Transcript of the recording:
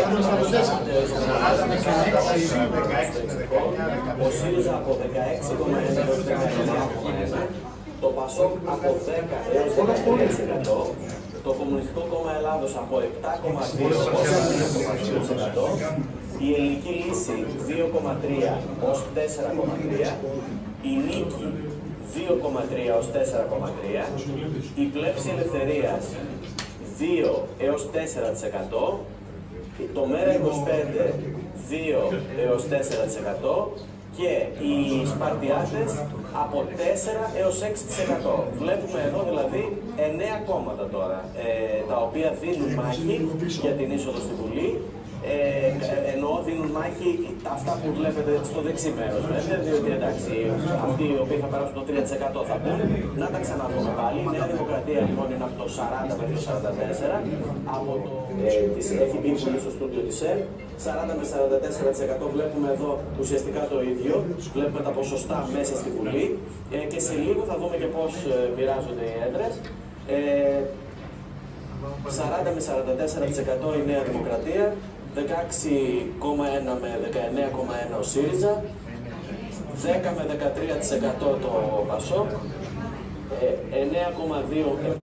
Ο ΣΥΡΙΖΑ από 16,1 έως 19,1%, το ΠΑΣΟΚ από 10 έως 13%, το Κομμουνιστικό Κόμμα Ελλάδος από 7,2 έως 9,2%, η Ελληνική Λύση 2,3 ως 4,3%, η Νίκη 2,3 ως 4,3%, η Πλεύση Ελευθερίας 2 έως 4%, το Μέρα 25 2 έως 4% και οι Σπαρτιάτες από 4 έως 6%. Βλέπουμε εδώ δηλαδή 9 κόμματα τώρα, τα οποία δίνουν μάχη για την είσοδο στη Βουλή. Εννοώ δίνουν μάχη αυτά που βλέπετε στο δεξί μέρος, διότι εντάξει, αυτοί οι οποίοι θα περάσουν το 3% θα μπουν. Να τα ξαναδούμε πάλι. Η Νέα Δημοκρατία λοιπόν είναι από το 40 μέχρι το 44, από το, έχει μπει στο στούντιο της ΕΡ, 40 με 44% βλέπουμε εδώ ουσιαστικά το ίδιο, βλέπουμε τα ποσοστά μέσα στη Βουλή και σε λίγο θα δούμε και πώς μοιράζονται οι έδρες. 40 με 44% η Νέα Δημοκρατία, 16,1 με 19,1 ο ΣΥΡΙΖΑ, 10 με 13% το ΠΑΣΟΚ, 9,2